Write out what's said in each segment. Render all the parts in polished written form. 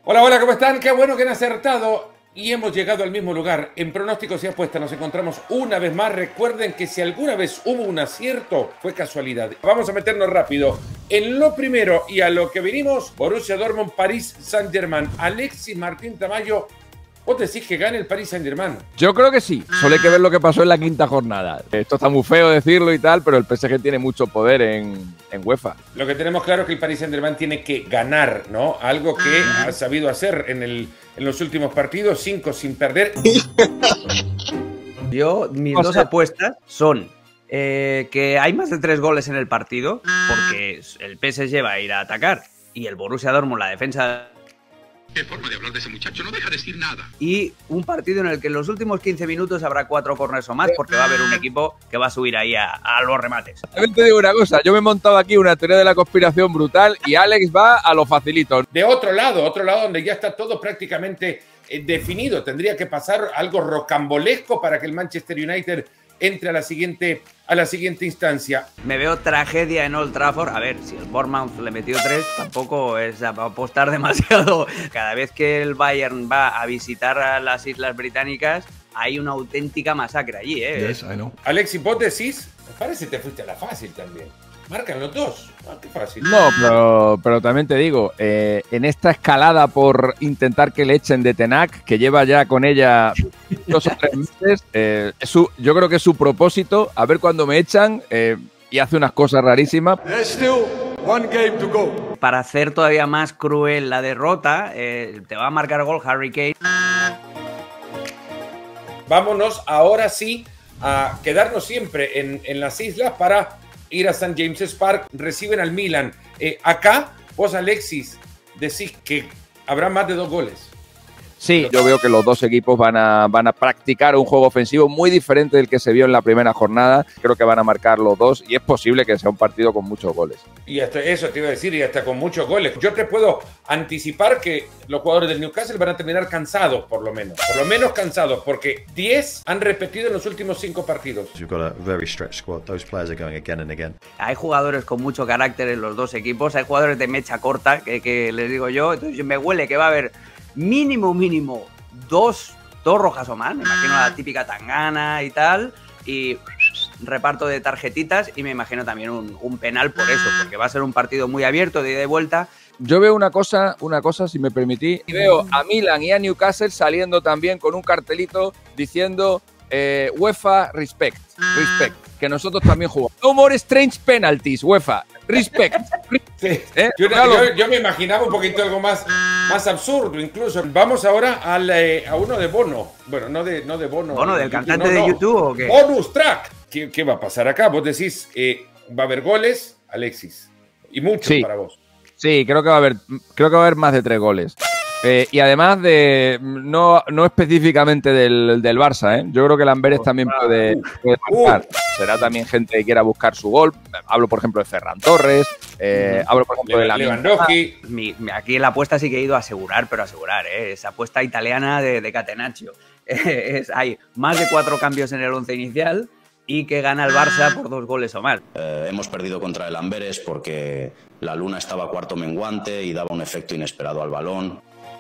Hola, hola, ¿cómo están? Qué bueno que han acertado y hemos llegado al mismo lugar. En pronósticos y apuestas nos encontramos una vez más. Recuerden que si alguna vez hubo un acierto, fue casualidad. Vamos a meternos rápido en lo primero y a lo que venimos. Borussia Dortmund, Paris Saint-Germain. Alexis Martín Tamayo, ¿vos decís que gane el Paris Saint-Germain? Yo creo que sí. Solo hay que ver lo que pasó en la quinta jornada. Esto está muy feo decirlo y tal, pero el PSG tiene mucho poder en UEFA. Lo que tenemos claro es que el Paris Saint-Germain tiene que ganar, ¿no? Algo que ha sabido hacer en los últimos partidos, 5 sin perder. Mis dos apuestas son que hay más de 3 goles en el partido, porque el PSG va a ir a atacar y el Borussia Dortmund, la defensa... ¿Qué forma de hablar de ese muchacho? No deja de decir nada. Y un partido en el que en los últimos 15 minutos habrá 4 corners o más, porque va a haber un equipo que va a subir ahí a los remates. También te digo una cosa, yo me he montado aquí una teoría de la conspiración brutal y Alex va a lo facilito. De otro lado donde ya está todo prácticamente definido. Tendría que pasar algo rocambolesco para que el Manchester United entre a la siguiente instancia. Me veo tragedia en Old Trafford. A ver, si el Bournemouth le metió 3, tampoco es apostar demasiado. Cada vez que el Bayern va a visitar a las Islas Británicas, hay una auténtica masacre allí, ¿eh? Yes, I know. Alexis, vos decís, me parece que te fuiste a la fácil también. Marcan los dos. Ah, qué fácil. No, pero también te digo, en esta escalada por intentar que le echen de Tenac, que lleva ya con ella 2 o 3 meses, yo creo que es su propósito, a ver cuándo me echan, y hace unas cosas rarísimas. There's still one game to go. Para hacer todavía más cruel la derrota, te va a marcar gol Harry Kane. Vámonos ahora sí a quedarnos siempre en las islas para ir a St. James's Park. Reciben al Milan. Acá, vos, Alexis, decís que habrá más de 2 goles. Sí, yo veo que los dos equipos van a practicar un juego ofensivo muy diferente del que se vio en la primera jornada. Creo que van a marcar los dos y es posible que sea un partido con muchos goles. Y hasta eso te iba a decir, y hasta con muchos goles. Yo te puedo anticipar que los jugadores del Newcastle van a terminar cansados, por lo menos cansados, porque 10 han repetido en los últimos 5 partidos. You've got a very stretched squad. Those players are going again and again. Hay jugadores con mucho carácter en los dos equipos, hay jugadores de mecha corta, que les digo yo, entonces me huele que va a haber mínimo 2 rojas o más, me imagino la típica tangana y tal, y reparto de tarjetitas, y me imagino también un penal por eso, porque va a ser un partido muy abierto, de ida y vuelta. Yo veo una cosa, si me permitís, y veo a Milan y a Newcastle saliendo también con un cartelito diciendo UEFA Respect, que nosotros también jugamos. No more strange penalties, UEFA, Respect. Sí. Yo me imaginaba un poquito algo más absurdo incluso. Vamos ahora a uno de Bono. Bueno, no de Bono. ¿Bono del cantante de YouTube o qué? Bonus track. ¿Qué va a pasar acá? Vos decís, va a haber goles, Alexis. Y muchos para vos. Sí, creo que va a haber más de 3 goles. Y además no específicamente del Barça, ¿eh? Yo creo que Lamberes también puede marcar. Será también gente que quiera buscar su gol. Hablo, por ejemplo, de Ferran Torres. Hablo, por ejemplo, de Lewandowski. Aquí la apuesta sí que he ido a asegurar, pero asegurar, ¿eh? Esa apuesta italiana de Catenaccio. Hay más de 4 cambios en el 11 inicial y que gana el Barça por 2 goles o más. Hemos perdido contra el Amberes porque la luna estaba cuarto menguante y daba un efecto inesperado al balón.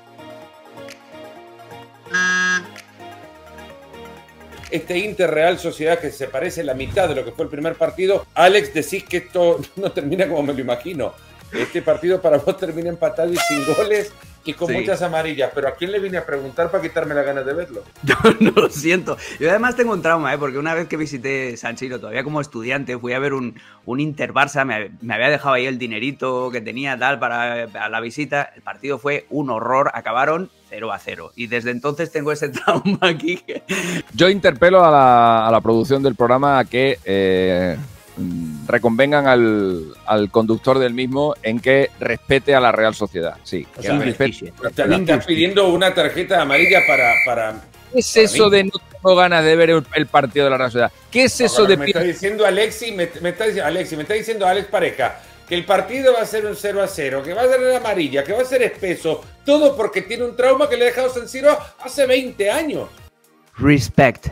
Este Inter Real Sociedad, que se parece la mitad de lo que fue el primer partido. Alex, decís que esto no termina como me lo imagino. Este partido para vos termina empatado y sin goles y con muchas amarillas. Pero ¿a quién le vine a preguntar para quitarme las ganas de verlo? Yo no lo siento. Yo además tengo un trauma, porque una vez que visité San Siro, todavía como estudiante, fui a ver un Inter Barça, me había dejado ahí el dinerito que tenía tal para la visita. El partido fue un horror, acabaron 0-0. Y desde entonces tengo ese trauma aquí. Yo interpelo a la producción del programa a que reconvengan al conductor del mismo en que respete a la Real Sociedad. Sí. O sea, estás pidiendo una tarjeta amarilla para ¿Qué es eso de no tengo ganas de ver el partido de la Real Sociedad? ¿Qué es eso de... Me está diciendo Alexis, me está diciendo Alex Pareja que el partido va a ser un 0-0, que va a ser una amarilla, que va a ser espeso, todo porque tiene un trauma que le ha dejado San Siro hace 20 años. Respect.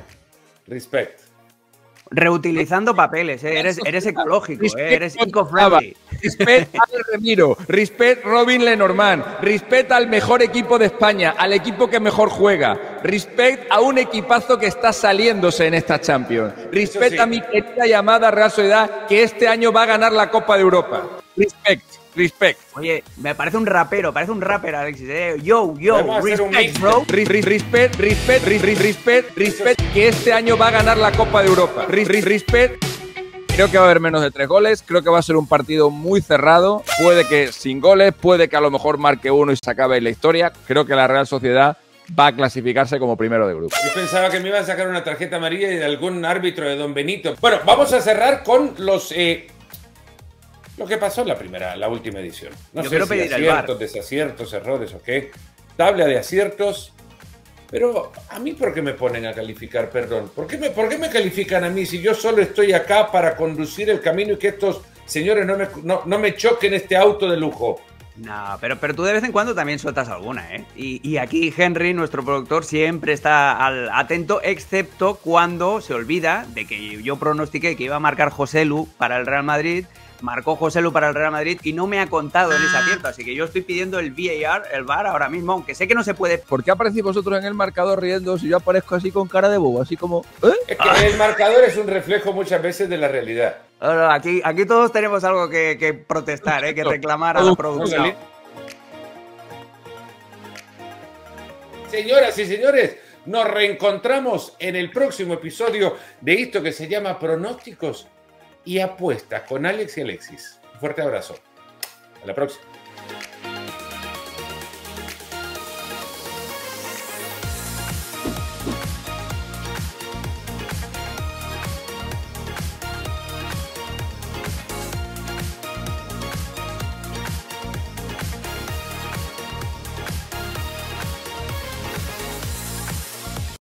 Respect. Reutilizando papeles, eres ecológico, eres eco-friendly. Respect al Remiro, respect Robin Lenormand, respect al mejor equipo de España, al equipo que mejor juega, respect a un equipazo que está saliéndose en esta Champions, respect a mi querida y amada Real Sociedad que este año va a ganar la Copa de Europa. Respect. Oye, me parece un rapero, Alexis. Yo, respect, bro. Respect, que este año va a ganar la Copa de Europa. Respect. Creo que va a haber menos de 3 goles, creo que va a ser un partido muy cerrado, puede que sin goles, puede que a lo mejor marque uno y se acabe la historia. Creo que la Real Sociedad va a clasificarse como primero de grupo. Yo pensaba que me iban a sacar una tarjeta amarilla y de algún árbitro de Don Benito. Bueno, vamos a cerrar con lo que pasó en la última edición. No Yo sé quiero si pedir al aciertos, VAR. desaciertos, errores o qué. Tabla de aciertos. Pero a mí, ¿por qué me ponen a calificar? Perdón. ¿Por qué me califican a mí si yo solo estoy acá para conducir el camino y que estos señores no me choquen este auto de lujo? No, pero tú de vez en cuando también sueltas alguna, ¿eh? Y aquí Henry, nuestro productor, siempre está atento, excepto cuando se olvida de que yo pronostiqué que iba a marcar Joselu para el Real Madrid. Marcó Joselu para el Real Madrid y no me ha contado en ese acierto, así que yo estoy pidiendo el VAR, el VAR ahora mismo, aunque sé que no se puede. ¿Por qué aparecéis vosotros en el marcador riendo si yo aparezco así con cara de bobo? Así como... Es que el marcador es un reflejo muchas veces de la realidad. No, aquí todos tenemos algo que protestar, que reclamar a la producción. Señoras y señores, nos reencontramos en el próximo episodio de esto que se llama Pronósticos y Apuestas con Alex y Alexis. Un fuerte abrazo. A la próxima.